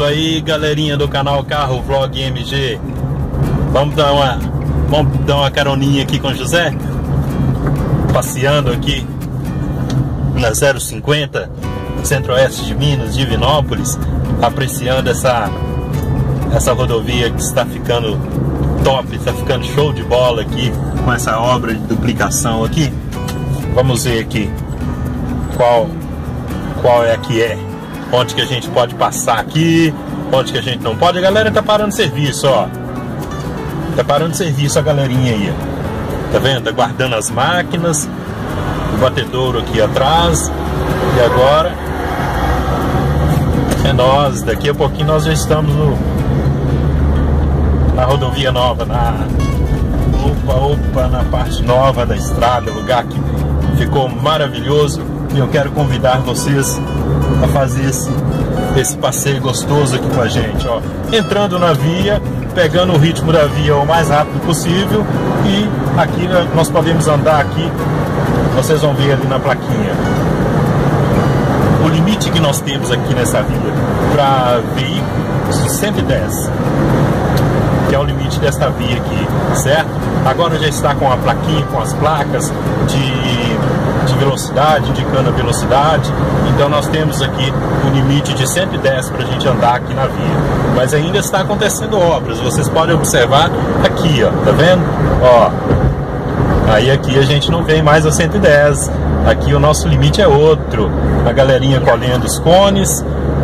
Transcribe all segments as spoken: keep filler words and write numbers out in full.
aí, galerinha do canal Carro Vlog M G. Vamos dar uma, vamos dar uma caroninha aqui com o José, passeando aqui na zero cinquenta, centro-oeste de Minas, Divinópolis, apreciando essa, essa rodovia que está ficando top, está ficando show de bola aqui, com essa obra de duplicação aqui. Vamos ver aqui qual, qual é a que é, onde que a gente pode passar aqui, onde que a gente não pode. A galera tá parando serviço, ó. Tá parando serviço a galerinha aí, ó. Tá vendo? Tá guardando as máquinas, o batedouro aqui atrás. E agora é nós, daqui a pouquinho nós já estamos no, na rodovia nova, na opa, opa, na parte nova da estrada, lugar que ficou maravilhoso. E eu quero convidar vocês a fazer esse, esse passeio gostoso aqui com a gente, ó. Entrando na via, pegando o ritmo da via o mais rápido possível. E aqui nós podemos andar aqui, vocês vão ver ali na plaquinha o limite que nós temos aqui nessa via para veículos de cento e dez, que é o limite desta via aqui, certo? Agora já está com a plaquinha, com as placas de, de velocidade, indicando a velocidade. Então nós temos aqui o limite de cento e dez para a gente andar aqui na via. Mas ainda está acontecendo obras, vocês podem observar aqui, ó, tá vendo? Ó, aí aqui a gente não vem mais a cento e dez, aqui o nosso limite é outro. A galerinha colhendo os cones.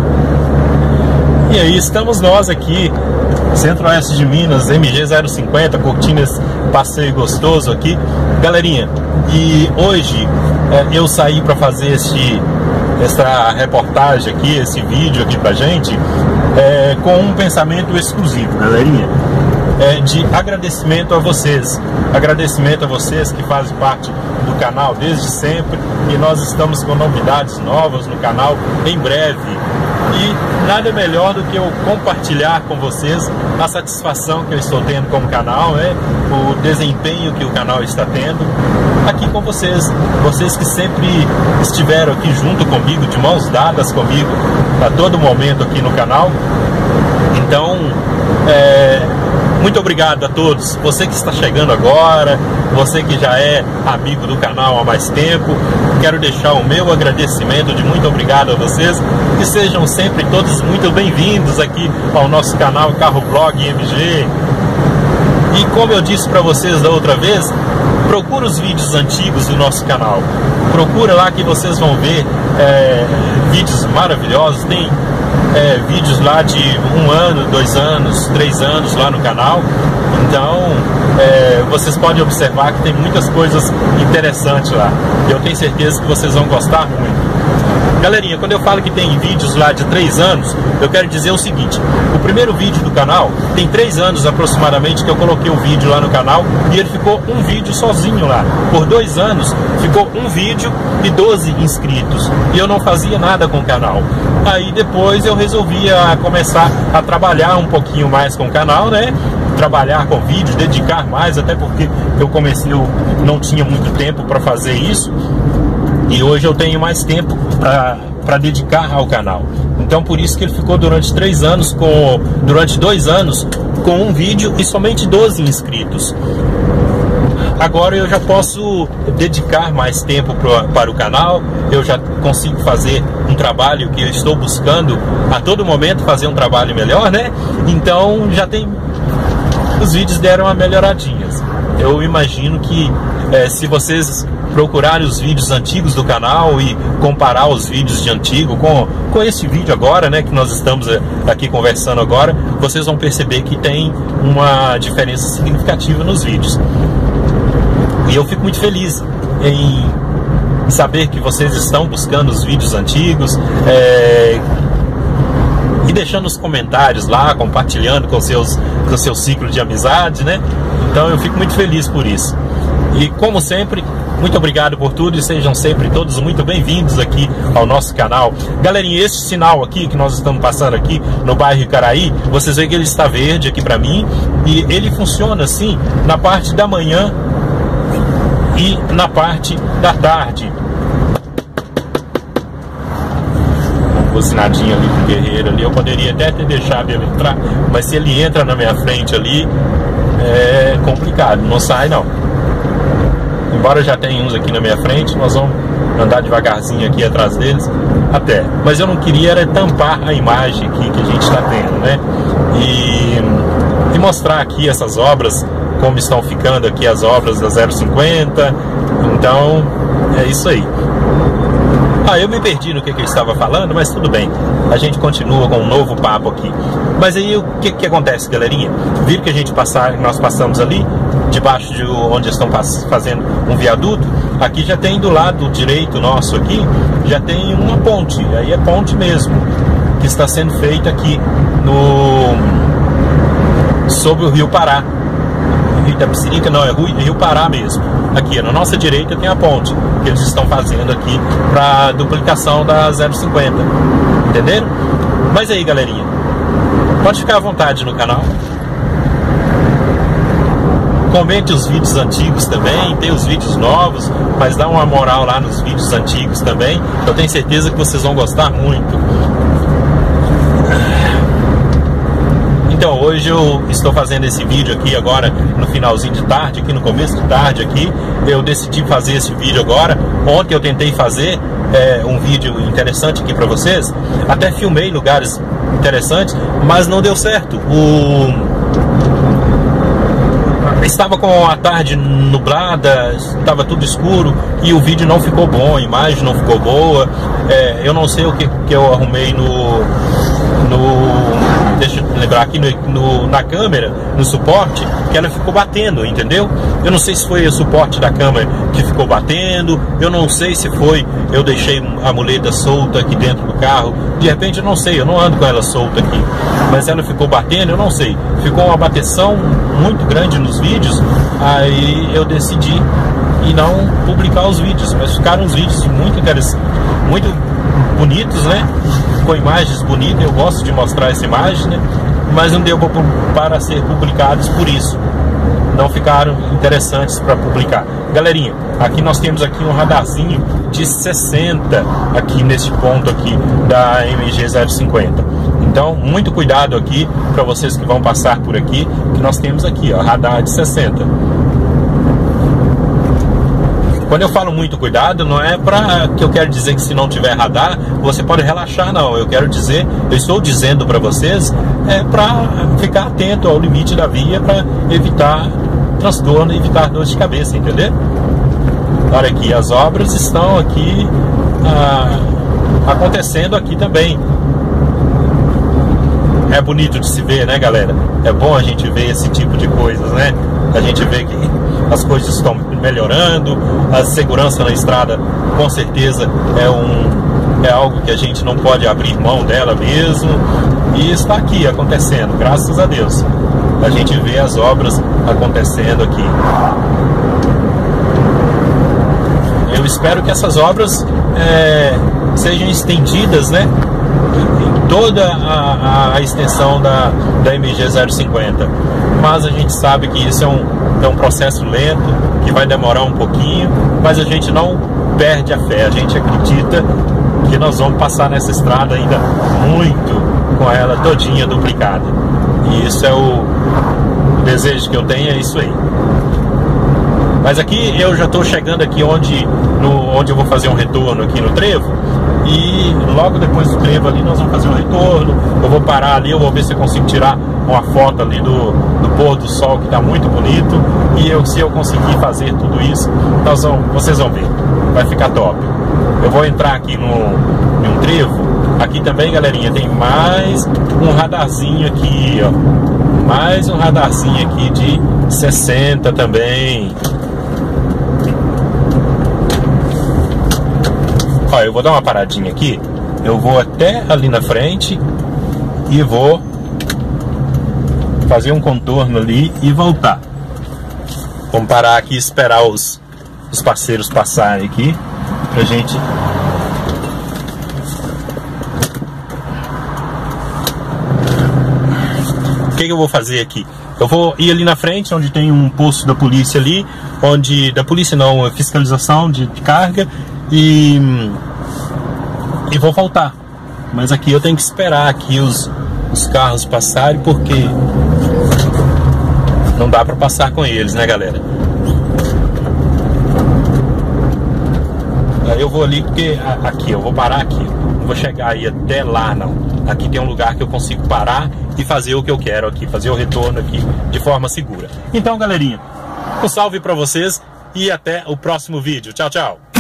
E aí estamos nós aqui, Centro-Oeste de Minas, M G zero cinquenta, curtindo esse passeio gostoso aqui. Galerinha, e hoje é, eu saí para fazer este, essa reportagem aqui, esse vídeo aqui pra gente, é, com um pensamento exclusivo, galerinha. É, de agradecimento a vocês, agradecimento a vocês que fazem parte do canal desde sempre, e nós estamos com novidades novas no canal em breve. E nada melhor do que eu compartilhar com vocês a satisfação que eu estou tendo com o canal, né? O desempenho que o canal está tendo aqui com vocês, vocês que sempre estiveram aqui junto comigo, de mãos dadas comigo a todo momento aqui no canal. Então, é, muito obrigado a todos, você que está chegando agora, você que já é amigo do canal há mais tempo. Quero deixar o meu agradecimento de muito obrigado a vocês, que sejam sempre todos muito bem-vindos aqui ao nosso canal Carro Vlog M G. E como eu disse para vocês da outra vez, procura os vídeos antigos do nosso canal, procura lá que vocês vão ver é, vídeos maravilhosos. Tem É, vídeos lá de um ano, dois anos, três anos lá no canal. Então é, vocês podem observar que tem muitas coisas interessantes lá, e eu tenho certeza que vocês vão gostar muito. Galerinha, quando eu falo que tem vídeos lá de três anos, eu quero dizer o seguinte: o primeiro vídeo do canal tem três anos aproximadamente que eu coloquei o vídeo lá no canal, e ele ficou um vídeo sozinho lá. Por dois anos ficou um vídeo e doze inscritos, e eu não fazia nada com o canal. Aí depois eu resolvi a começar a trabalhar um pouquinho mais com o canal, né? Trabalhar com vídeos, dedicar mais, até porque eu comecei, eu não tinha muito tempo para fazer isso. E hoje eu tenho mais tempo para dedicar ao canal. Então por isso que ele ficou durante três anos, com, durante dois anos, com um vídeo e somente doze inscritos. Agora eu já posso dedicar mais tempo pro, para o canal, eu já consigo fazer um trabalho que eu estou buscando a todo momento, fazer um trabalho melhor, né? Então já tem... Os vídeos deram uma melhoradinha. Eu imagino que é, se vocês procurarem os vídeos antigos do canal e comparar os vídeos de antigo com, com esse vídeo agora, né, que nós estamos aqui conversando agora, vocês vão perceber que tem uma diferença significativa nos vídeos. E eu fico muito feliz em saber que vocês estão buscando os vídeos antigos, é, e deixando os comentários lá, compartilhando com seus, com seu ciclo de amizade, né? Então eu fico muito feliz por isso. E como sempre, muito obrigado por tudo, e sejam sempre todos muito bem-vindos aqui ao nosso canal. Galerinha, esse sinal aqui que nós estamos passando aqui no bairro Icaraí, vocês veem que ele está verde aqui para mim, e ele funciona assim na parte da manhã e na parte da tarde. buzinadinha ali pro guerreiro ali, eu poderia até ter deixado ele entrar, mas se ele entra na minha frente ali, é complicado, não sai não. Embora já tenha uns aqui na minha frente, nós vamos andar devagarzinho aqui atrás deles até. Mas eu não queria era tampar a imagem aqui que a gente está tendo, né? E, e mostrar aqui essas obras, como estão ficando aqui as obras da zero cinquenta. Então, é isso aí. Ah, eu me perdi no que, que eu estava falando, mas tudo bem. A gente continua com um novo papo aqui. Mas aí o que, que acontece, galerinha? Viram que a gente passar, nós passamos ali, debaixo de onde estão fazendo um viaduto. Aqui já tem do lado direito nosso aqui, já tem uma ponte. Aí é ponte mesmo, que está sendo feita aqui no sobre o Rio Pará. Rio Itapecerica, não, é Rio Pará mesmo. Aqui na nossa direita tem a ponte que eles estão fazendo aqui para duplicação da zero cinquenta. Entenderam? Mas aí, galerinha, pode ficar à vontade no canal. Comente os vídeos antigos também, tem os vídeos novos, mas dá uma moral lá nos vídeos antigos também. Eu tenho certeza que vocês vão gostar muito. Então, hoje eu estou fazendo esse vídeo aqui agora no finalzinho de tarde, aqui no começo de tarde aqui. Eu decidi fazer esse vídeo agora. Ontem eu tentei fazer é, um vídeo interessante aqui para vocês. Até filmei lugares interessantes, mas não deu certo. O... Estava com a tarde nublada, estava tudo escuro e o vídeo não ficou bom, a imagem não ficou boa. É, eu não sei o que, que eu arrumei no... no deixa eu lembrar aqui no, no, na câmera, no suporte, que ela ficou batendo, entendeu? Eu não sei se foi o suporte da câmera que ficou batendo, eu não sei se foi, eu deixei a muleta solta aqui dentro do carro, de repente eu não sei, eu não ando com ela solta aqui, mas ela ficou batendo, eu não sei, ficou uma bateção muito grande nos vídeos, aí eu decidi e não publicar os vídeos, mas ficaram uns vídeos muito interessantes, muito bonitos, né? Com imagens bonitas, eu gosto de mostrar essa imagem, né? Mas não deu para ser publicados por isso. Não ficaram interessantes para publicar. Galerinha, aqui nós temos aqui um radarzinho de sessenta aqui nesse ponto aqui da M G zero cinquenta. Então, muito cuidado aqui para vocês que vão passar por aqui, que nós temos aqui, ó, radar de sessenta. Quando eu falo muito cuidado, não é para que eu quero dizer que se não tiver radar, você pode relaxar, não. Eu quero dizer, eu estou dizendo para vocês, é para ficar atento ao limite da via, para evitar transtorno, evitar dor de cabeça, entendeu? Olha aqui, as obras estão aqui ah, acontecendo aqui também. É bonito de se ver, né, galera? É bom a gente ver esse tipo de coisas, né? A gente vê que as coisas estão melhorando, a segurança na estrada com certeza é, um, é algo que a gente não pode abrir mão dela mesmo, e está aqui acontecendo, graças a Deus. A gente vê as obras acontecendo aqui. Eu espero que essas obras é, sejam estendidas, né, em toda a, a extensão da, da M G zero cinquenta, mas a gente sabe que isso é um, é um processo lento, que vai demorar um pouquinho, mas a gente não perde a fé, a gente acredita que nós vamos passar nessa estrada ainda muito com ela todinha duplicada, e isso é o, o desejo que eu tenho, é isso aí. Mas aqui eu já estou chegando aqui onde, no, onde eu vou fazer um retorno aqui no trevo. E logo depois do trevo ali nós vamos fazer um retorno. Eu vou parar ali, eu vou ver se eu consigo tirar uma foto ali do, do pôr do sol, que está muito bonito. E eu, se eu conseguir fazer tudo isso, nós vamos, vocês vão ver, vai ficar top. Eu vou entrar aqui no, em um trevo. Aqui também, galerinha, tem mais um radarzinho aqui, ó. Mais um radarzinho aqui de sessenta também. Ó, eu vou dar uma paradinha aqui, eu vou até ali na frente e vou fazer um contorno ali e voltar. Vamos parar aqui e esperar os, os parceiros passarem aqui pra gente. O que que eu vou fazer aqui? Eu vou ir ali na frente, onde tem um posto da polícia ali, onde, da polícia não, fiscalização de carga, e, e vou voltar. Mas aqui eu tenho que esperar aqui os, os carros passarem, porque não dá para passar com eles, né, galera? Aí eu vou ali porque aqui, eu vou parar aqui. Não vou chegar aí até lá, não. Aqui tem um lugar que eu consigo parar e fazer o que eu quero aqui, fazer o retorno aqui de forma segura. Então, galerinha, um salve para vocês e até o próximo vídeo. Tchau, tchau!